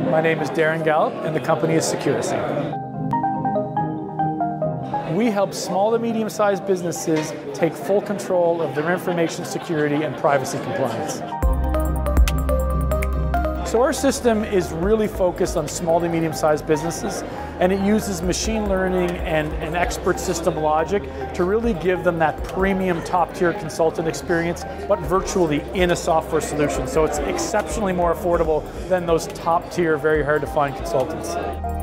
My name is Darren Gallup, and the company is SECURICY. We help small to medium-sized businesses take full control of their information security and privacy compliance. So our system is really focused on small to medium-sized businesses, and it uses machine learning and expert system logic to really give them that premium top-tier consultant experience, but virtually in a software solution. So it's exceptionally more affordable than those top-tier, very hard-to-find consultants.